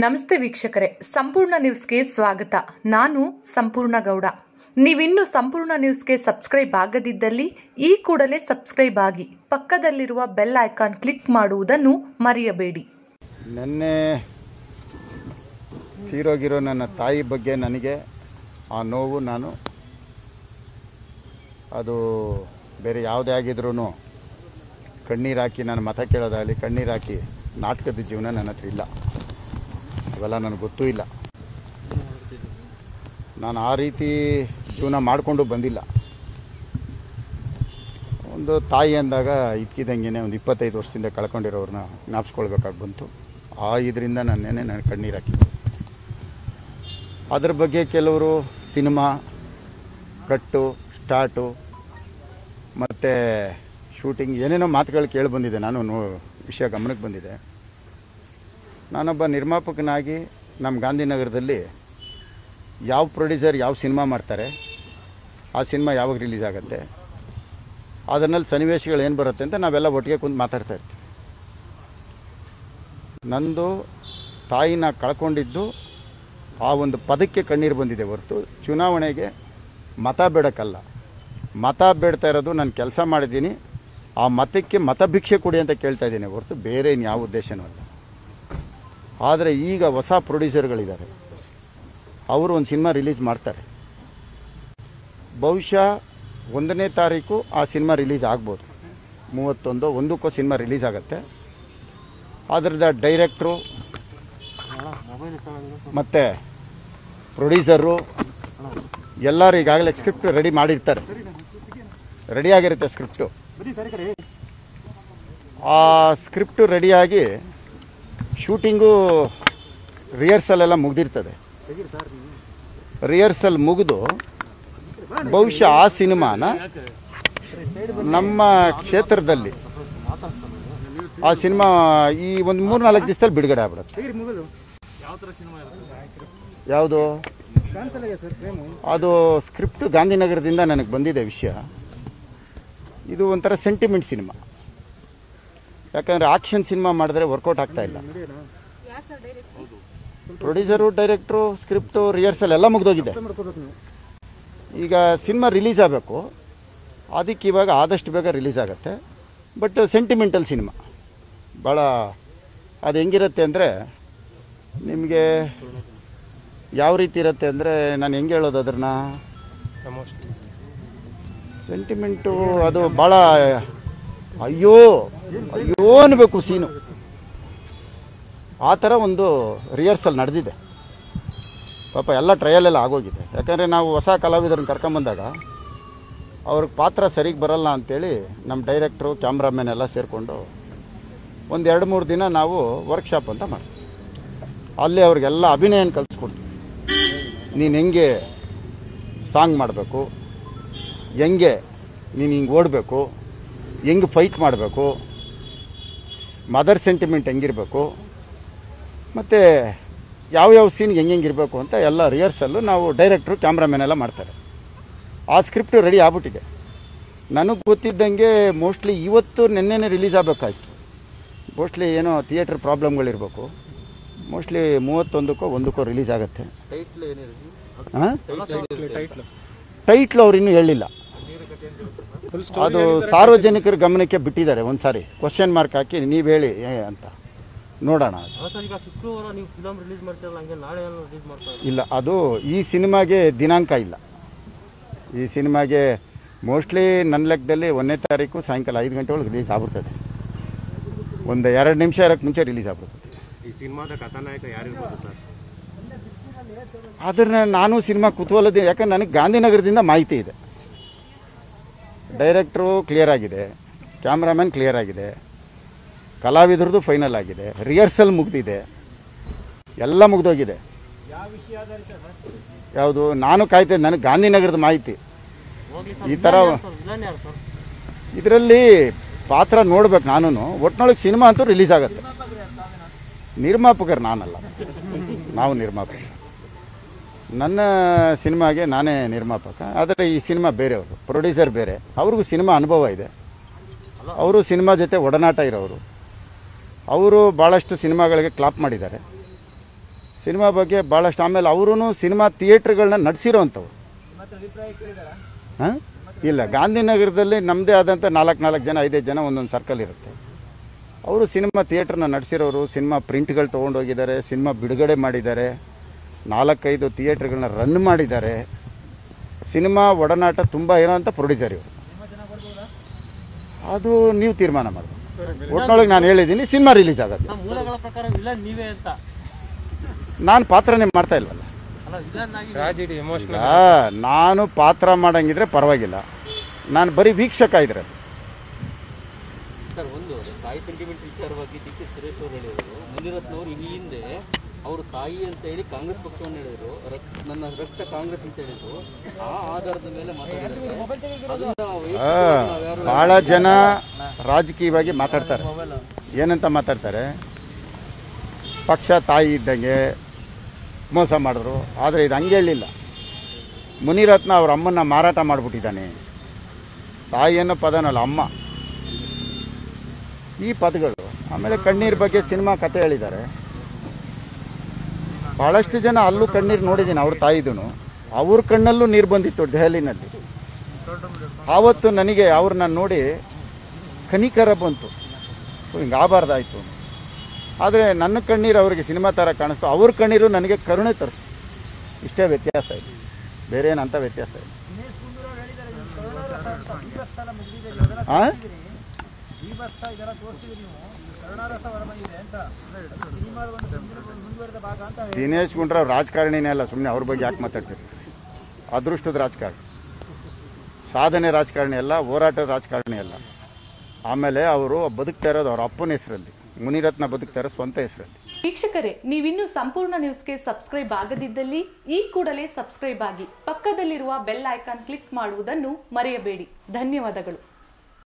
ನಮಸ್ತೆ ವೀಕ್ಷಕರೇ, ಸಂಪೂರ್ಣ ನ್ಯೂಸ್ಗೆ ಸ್ವಾಗತ. ನಾನು ಸಂಪೂರ್ಣ ಗೌಡ. ನೀವಿನ್ನೂ ಸಂಪೂರ್ಣ ನ್ಯೂಸ್ಗೆ ಸಬ್ಸ್ಕ್ರೈಬ್ ಆಗದಿದ್ದಲ್ಲಿ ಈ ಕೂಡಲೇ ಸಬ್ಸ್ಕ್ರೈಬ್ ಆಗಿ ಪಕ್ಕದಲ್ಲಿರುವ ಬೆಲ್ ಐಕಾನ್ ಕ್ಲಿಕ್ ಮಾಡುವುದನ್ನು ಮರೆಯಬೇಡಿ. ನೆನ್ನೆ ತೀರೋಗಿರೋ ನನ್ನ ತಾಯಿ ಬಗ್ಗೆ ನನಗೆ ಆ ನೋವು, ನಾನು ಅದು ಬೇರೆ ಯಾವುದೇ ಆಗಿದ್ರೂ ಕಣ್ಣೀರು ಹಾಕಿ ನಾನು ಮತ ಕೇಳೋದಾಗಲಿ, ಕಣ್ಣೀರು ಹಾಕಿ ನಾಟಕದ ಜೀವನ ನನ್ನ ಹತ್ರ ಇಲ್ಲ. ಅವೆಲ್ಲ ನನಗೆ ಗೊತ್ತೂ ಇಲ್ಲ. ನಾನು ಆ ರೀತಿ ಜೀವನ ಮಾಡಿಕೊಂಡು ಬಂದಿಲ್ಲ. ಒಂದು ತಾಯಿ ಅಂದಾಗ ಇದ್ಕಿದ್ದಂಗೆ ಒಂದು 25 ವರ್ಷದಿಂದ ಕಳ್ಕೊಂಡಿರೋರನ್ನ ಜ್ಞಾಪಿಸ್ಕೊಳ್ಬೇಕಾಗಿ ಬಂತು. ಆ ಇದರಿಂದ ನಾನು ಕಣ್ಣೀರು ಹಾಕಿದ್ದೆ. ಅದ್ರ ಬಗ್ಗೆ ಕೆಲವರು ಸಿನಿಮಾ ಕಟ್ಟು ಸ್ಟಾರ್ಟು ಮತ್ತು ಶೂಟಿಂಗ್ ಏನೇನೋ ಮಾತುಗಳು ಕೇಳಿ ಬಂದಿದೆ. ನಾನು ವಿಷಯ ಗಮನಕ್ಕೆ ಬಂದಿದೆ. ನಾನೊಬ್ಬ ನಿರ್ಮಾಪಕನಾಗಿ ನಮ್ಮ ಗಾಂಧಿನಗರದಲ್ಲಿ ಯಾವ ಪ್ರೊಡ್ಯೂಸರ್ ಯಾವ ಸಿನಿಮಾ ಮಾಡ್ತಾರೆ, ಆ ಸಿನಿಮಾ ಯಾವಾಗ ರಿಲೀಸ್ ಆಗುತ್ತೆ, ಅದರಲ್ಲಿ ಸನ್ನಿವೇಶಗಳು ಏನು ಬರುತ್ತೆ ಅಂತ ನಾವೆಲ್ಲ ಒಟ್ಟಿಗೆ ಕುಂತು ಮಾತಾಡ್ತಾ ಇರ್ತೀವಿ. ನಂದು ತಾಯಿನ ಕಳ್ಕೊಂಡಿದ್ದು ಆ ಒಂದು ಪದಕ್ಕೆ ಕಣ್ಣೀರು ಬಂದಿದೆ ಹೊರತು ಚುನಾವಣೆಗೆ ಮತ ಬೇಡಕ್ಕಲ್ಲ. ಮತ ಬೇಡ್ತಾ ಇರೋದು ನಾನು ಕೆಲಸ ಮಾಡಿದ್ದೀನಿ, ಆ ಮತಕ್ಕೆ ಮತಭಿಕ್ಷೆ ಕೊಡಿ ಅಂತ ಕೇಳ್ತಾ ಇದ್ದೀನಿ ಹೊರತು ಬೇರೆ ಇನ್ಯಾವ ಉದ್ದೇಶನೂ ಅಲ್ಲ. ಆದರೆ ಈಗ ಹೊಸ ಪ್ರೊಡ್ಯೂಸರ್ಗಳಿದ್ದಾರೆ, ಅವರು ಒಂದು ಸಿನಿಮಾ ರಿಲೀಸ್ ಮಾಡ್ತಾರೆ. ಬಹುಶಃ 1ನೇ ತಾರೀಕು ಆ ಸಿನಿಮಾ ರಿಲೀಸ್ ಆಗ್ಬೋದು. 31 ಒಂದಕ್ಕೂ ಸಿನಿಮಾ ರಿಲೀಸ್ ಆಗುತ್ತೆ. ಅದರದ ಡೈರೆಕ್ಟ್ರು ಮತ್ತು ಪ್ರೊಡ್ಯೂಸರು ಎಲ್ಲರೂ ಈಗಾಗಲೇ ಸ್ಕ್ರಿಪ್ಟ್ ರೆಡಿ ಮಾಡಿರ್ತಾರೆ. ರೆಡಿಯಾಗಿರುತ್ತೆ ಸ್ಕ್ರಿಪ್ಟು. ಆ ಸ್ಕ್ರಿಪ್ಟು ರೆಡಿಯಾಗಿ ಶೂಟಿಂಗು ರಿಹರ್ಸಲ್ ಎಲ್ಲ ಮುಗ್ದಿರ್ತದೆ. ರಿಹರ್ಸಲ್ ಮುಗಿದು ಬಹುಶಃ ಆ ಸಿನಿಮಾನ ನಮ್ಮ ಕ್ಷೇತ್ರದಲ್ಲಿ ಆ ಸಿನಿಮಾ ಈ ಒಂದು 3-4 ದಿವಸದಲ್ಲಿ ಬಿಡುಗಡೆ ಆಗ್ಬಿಡುತ್ತೆ. ಯಾವುದು ಅದು ಸ್ಕ್ರಿಪ್ಟ್ ಗಾಂಧಿನಗರದಿಂದ ನನಗೆ ಬಂದಿದೆ ವಿಷಯ. ಇದು ಒಂಥರ ಸೆಂಟಿಮೆಂಟ್ ಸಿನಿಮಾ. ಯಾಕಂದರೆ ಆಕ್ಷನ್ ಸಿನಿಮಾ ಮಾಡಿದ್ರೆ ವರ್ಕೌಟ್ ಆಗ್ತಾ ಇಲ್ಲ. ಪ್ರೊಡ್ಯೂಸರು, ಡೈರೆಕ್ಟ್ರು, ಸ್ಕ್ರಿಪ್ಟು, ರಿಹರ್ಸಲ್ ಎಲ್ಲ ಮುಗಿದೋಗಿದೆ. ಈಗ ಸಿನಿಮಾ ರಿಲೀಸ್ ಆಗಬೇಕು. ಅದಕ್ಕೆ ಇವಾಗ ಆದಷ್ಟು ಬೇಗ ರಿಲೀಸ್ ಆಗುತ್ತೆ. ಬಟ್ ಸೆಂಟಿಮೆಂಟಲ್ ಸಿನಿಮಾ ಭಾಳ ಅದು ಹೆಂಗಿರುತ್ತೆ ಅಂದರೆ, ನಿಮಗೆ ಯಾವ ರೀತಿ ಇರುತ್ತೆ ಅಂದರೆ, ನಾನು ಹೆಂಗೆ ಹೇಳೋದು ಅದನ್ನು, ಸೆಂಟಿಮೆಂಟು ಅದು ಭಾಳ ಅಯ್ಯೋ ಅಯ್ಯೋ ಅನ್ಬೇಕು ಸೀನು. ಆ ಥರ ಒಂದು ರಿಹರ್ಸಲ್ ನಡೆದಿದೆ. ಪಾಪ ಎಲ್ಲ ಟ್ರಯಲೆಲ್ಲ ಆಗೋಗಿದೆ. ಯಾಕಂದರೆ ನಾವು ಹೊಸ ಕಲಾವಿದರನ್ನ ಕರ್ಕೊಂಬಂದಾಗ ಅವ್ರಿಗೆ ಪಾತ್ರ ಸರಿಗೆ ಬರಲ್ಲ ಅಂಥೇಳಿ ನಮ್ಮ ಡೈರೆಕ್ಟ್ರು, ಕ್ಯಾಮ್ರಾಮನ್ ಎಲ್ಲ ಸೇರಿಕೊಂಡು ಒಂದು 2-3 ದಿನ ನಾವು ವರ್ಕ್ಶಾಪ್ ಅಂತ ಮಾಡ್ತೀವಿ. ಅಲ್ಲಿ ಅವ್ರಿಗೆಲ್ಲ ಅಭಿನಯನ ಕಲಿಸ್ಕೊಡ್ತೀವಿ. ನೀನು ಹೆಂಗೆ ಸಾಂಗ್ ಮಾಡಬೇಕು, ಹೆಂಗೆ ನೀನು ಹಿಂಗೆ ಓಡಬೇಕು, ಹೆಂಗೆ ಫೈಟ್ ಮಾಡಬೇಕು, ಮದರ್ ಸೆಂಟಿಮೆಂಟ್ ಹೆಂಗಿರಬೇಕು, ಮತ್ತು ಯಾವ್ಯಾವ ಸೀನ್ಗೆ ಹೆಂಗಿರಬೇಕು ಅಂತ ಎಲ್ಲ ರಿಹರ್ಸಲ್ಲು ನಾವು ಡೈರೆಕ್ಟ್ರು, ಕ್ಯಾಮ್ರಾಮನ್ ಎಲ್ಲ ಮಾಡ್ತಾರೆ. ಆ ಸ್ಕ್ರಿಪ್ಟು ರೆಡಿ ಆಗ್ಬಿಟ್ಟಿದೆ. ನನಗೆ ಗೊತ್ತಿದ್ದಂಗೆ ಮೋಸ್ಟ್ಲಿ ಇವತ್ತು ನೆನ್ನೆನೇ ರಿಲೀಸ್ ಆಗಬೇಕಾಯ್ತು. ಮೋಸ್ಟ್ಲಿ ಏನೋ ಥಿಯೇಟ್ರ್ ಪ್ರಾಬ್ಲಮ್ಗಳಿರಬೇಕು. ಮೋಸ್ಟ್ಲಿ 31ಕ್ಕೋ 1ಕ್ಕೋ ರಿಲೀಸ್ ಆಗುತ್ತೆ. ಹಾಂ, ಟೈಟ್ಲು ಅವ್ರು ಇನ್ನೂ ಹೇಳಿಲ್ಲ. ಅದು ಸಾರ್ವಜನಿಕರ ಗಮನಕ್ಕೆ ಬಿಟ್ಟಿದ್ದಾರೆ. ಒಂದು ಸಾರಿ ಕ್ವಶನ್ ಮಾರ್ಕ್ ಹಾಕಿ ನೀವು ಹೇಳಿ ಅಂತ ನೋಡೋಣ. ಇಲ್ಲ, ಅದು ಈ ಸಿನಿಮಾಗೆ ದಿನಾಂಕ ಇಲ್ಲ. ಈ ಸಿನಿಮಾಗೆ ಮೋಸ್ಟ್ಲಿ ನನ್ನ ಲೆಕ್ಕದಲ್ಲಿ 1ನೇ ತಾರೀಕು ಸಾಯಂಕಾಲ 5 ಗಂಟೆ ಒಳಗೆ ರಿಲೀಸ್ ಆಗ್ಬಿಡ್ತದೆ. ಒಂದು 2 ನಿಮಿಷ ಇರೋಕ್ಕೆ ಮುಂಚೆ ರಿಲೀಸ್ ಆಗ್ಬಿಡ್ತದೆ. ಈ ಸಿನಿಮಾದ ಕಥಾನಾಯಕ ಯಾರಿರ್ಬೋದು ಸರ್? ಅದನ್ನ ನಾನು ಸಿನಿಮಾ ಕುತೂಹಲದ, ಯಾಕಂದ್ರೆ ನನಗೆ ಗಾಂಧಿನಗರದಿಂದ ಮಾಹಿತಿ ಇದೆ. ಡೈರೆಕ್ಟ್ರು ಕ್ಲಿಯರ್ ಆಗಿದೆ, ಕ್ಯಾಮ್ರಾಮನ್ ಕ್ಲಿಯರ್ ಆಗಿದೆ, ಕಲಾವಿದರದು ಫೈನಲ್ ಆಗಿದೆ, ರಿಹರ್ಸಲ್ ಮುಗ್ದಿದೆ, ಎಲ್ಲ ಮುಗ್ದೋಗಿದೆ. ಯಾವುದು ನಾನು ಕಾಯ್ತಿದ್ದೆ, ನನಗೆ ಗಾಂಧಿನಗರದ ಮಾಹಿತಿ. ಈ ಥರ ಇದರಲ್ಲಿ ಪಾತ್ರ ನೋಡ್ಬೇಕು. ನಾನು ಒಟ್ಟಿನೊಳಗೆ ಸಿನಿಮಾ ಅಂತೂ ರಿಲೀಸ್ ಆಗುತ್ತೆ. ನಿರ್ಮಾಪಕರು ನಾನಲ್ಲ, ನಾವು ನಿರ್ಮಾಪಕ. ನನ್ನ ಸಿನಿಮಾಗೆ ನಾನೇ ನಿರ್ಮಾಪಕ. ಆದರೆ ಈ ಸಿನಿಮಾ ಬೇರೆಯವರು, ಪ್ರೊಡ್ಯೂಸರ್ ಬೇರೆ. ಅವ್ರಿಗೂ ಸಿನಿಮಾ ಅನುಭವ ಇದೆ. ಅವರು ಸಿನಿಮಾ ಜೊತೆ ಒಡನಾಟ ಇರೋರು. ಅವರು ಭಾಳಷ್ಟು ಸಿನಿಮಾಗಳಿಗೆ ಕ್ಲಾಪ್ ಮಾಡಿದ್ದಾರೆ. ಸಿನಿಮಾ ಬಗ್ಗೆ ಭಾಳಷ್ಟು. ಆಮೇಲೆ ಅವರೂ ಸಿನಿಮಾ ಥಿಯೇಟ್ರ್ಗಳನ್ನ ನಡೆಸಿರೋವಂಥವ್ರು. ಹಾಂ, ಇಲ್ಲ, ಗಾಂಧಿನಗರದಲ್ಲಿ ನಮ್ಮದೇ ಆದಂಥ 4 ಜನ 5 ಜನ ಒಂದೊಂದು ಸರ್ಕಲ್ ಇರುತ್ತೆ. ಅವರು ಸಿನಿಮಾ ಥಿಯೇಟ್ರನ್ನ ನಡೆಸಿರೋರು, ಸಿನಿಮಾ ಪ್ರಿಂಟ್ಗಳು ತೊಗೊಂಡೋಗಿದ್ದಾರೆ, ಸಿನಿಮಾ ಬಿಡುಗಡೆ ಮಾಡಿದ್ದಾರೆ, 4-5 ಥಿಯೇಟ್ರ್ಗಳನ್ನ ರನ್ ಮಾಡಿದ್ದಾರೆ. ಸಿನಿಮಾ ಒಡನಾಟ ತುಂಬ ಇರೋಂಥ ಪ್ರೊಡ್ಯೂಸರ್ ಇವರು. ಅದು ನೀವು ತೀರ್ಮಾನ ಮಾಡಬೇಕು. ಒಟ್ಟಿನೊಳಗೆ ನಾನು ಹೇಳಿದ್ದೀನಿ, ಸಿನಿಮಾ ರಿಲೀಸ್ ಆಗುತ್ತೆ. ನಾನು ಪಾತ್ರನೇ ಮಾಡ್ತಾ ಇಲ್ವಲ್ಲ. ನಾನು ಪಾತ್ರ ಮಾಡಂಗಿದ್ರೆ ಪರವಾಗಿಲ್ಲ, ನಾನು ಬರೀ ವೀಕ್ಷಕ ಇದ್ರೆ. ಸರ್, ಒಂದು ತಾಯಿ ಸೆಂಟಿಮೆಂಟ್ ವಿಚಾರವಾಗಿ ಡಿ ಕೆ ಸುರೇಶ್ ಅವರು ಹೇಳಿದರು, ಮುನಿರತ್ನವರು ಈ ಹಿಂದೆ ಅವರು ತಾಯಿ ಅಂತ ಹೇಳಿ ಕಾಂಗ್ರೆಸ್ ಪಕ್ಷವನ್ನು ಹೇಳಿದರು, ನನ್ನ ರಕ್ತ ಕಾಂಗ್ರೆಸ್ ಅಂತ ಹೇಳಿದ್ರು. ಆ ಆಧಾರದ ಮೇಲೆ ಭಾಳ ಜನ ರಾಜಕೀಯವಾಗಿ ಮಾತಾಡ್ತಾರೆ. ಏನಂತ ಮಾತಾಡ್ತಾರೆ, ಪಕ್ಷ ತಾಯಿ ಇದ್ದಂಗೆ ಮೋಸ ಮಾಡಿದ್ರು. ಆದರೆ ಇದು ಹಂಗೆ ಹೇಳಿಲ್ಲ. ಮುನಿರತ್ನ ಅವ್ರ ಅಮ್ಮನ್ನ ಮಾರಾಟ ಮಾಡಿಬಿಟ್ಟಿದ್ದಾನೆ. ತಾಯಿ ಅನ್ನೋ ಪದನಲ್ಲ, ಅಮ್ಮ, ಈ ಪದಗಳು. ಆಮೇಲೆ ಕಣ್ಣೀರ್ ಬಗ್ಗೆ ಸಿನಿಮಾ ಕತೆ ಹೇಳಿದ್ದಾರೆ. ಭಾಳಷ್ಟು ಜನ ಅಲ್ಲೂ ಕಣ್ಣೀರು ನೋಡಿದ್ದೀನಿ, ಅವ್ರ ತಾಯಿದೂ. ಅವ್ರ ಕಣ್ಣಲ್ಲೂ ನೀರು ಬಂದಿತ್ತು ದೆಹಲಿನಲ್ಲಿ. ಆವತ್ತು ನನಗೆ ಅವ್ರನ್ನ ನೋಡಿ ಕನಿಕರ ಬಂತು, ಹಿಂಗೆ ಆಗಬಾರ್ದಾಯ್ತು. ಆದರೆ ನನ್ನ ಕಣ್ಣೀರು ಅವರಿಗೆ ಸಿನಿಮಾ ಥರ ಕಾಣಿಸ್ತು, ಅವ್ರ ಕಣ್ಣೀರು ನನಗೆ ಕರುಣೆ ತರಿಸ್ತು. ಇಷ್ಟೇ ವ್ಯತ್ಯಾಸ ಇದೆ, ಬೇರೆ ಏನಂತ ವ್ಯತ್ಯಾಸ ಇದೆ. ಹಾಂ, ದಿನೇಶ್ ಗುಂಡ್ರಾವ್ ರಾಜಕಾರಣಿನೇ ಅಲ್ಲ, ಸುಮ್ಮನೆ ಅವ್ರ ಬಗ್ಗೆ ಯಾಕೆ ಮಾತಾಡ್ತಿರ್ತೀವಿ? ಅದೃಷ್ಟದ ರಾಜಕಾರಣಿ, ಸಾಧನೆ ರಾಜಕಾರಣಿ ಅಲ್ಲ, ಹೋರಾಟದ ರಾಜಕಾರಣಿ ಅಲ್ಲ. ಆಮೇಲೆ ಅವರು ಬದುಕ್ತಾ ಇರೋದು ಅವ್ರ ಅಪ್ಪನ ಹೆಸರಲ್ಲಿ, ಮುನಿರತ್ನ ಬದುಕ್ತಾ ಇರೋ ಸ್ವಂತ ಹೆಸರಲ್ಲಿ. ವೀಕ್ಷಕರೇ, ನೀವಿನ್ನೂ ಸಂಪೂರ್ಣ ನ್ಯೂಸ್ಗೆ ಸಬ್ಸ್ಕ್ರೈಬ್ ಆಗದಿದ್ದಲ್ಲಿ ಈ ಕೂಡಲೇ ಸಬ್ಸ್ಕ್ರೈಬ್ ಆಗಿ ಪಕ್ಕದಲ್ಲಿರುವ ಬೆಲ್ ಐಕಾನ್ ಕ್ಲಿಕ್ ಮಾಡುವುದನ್ನು ಮರೆಯಬೇಡಿ. ಧನ್ಯವಾದಗಳು.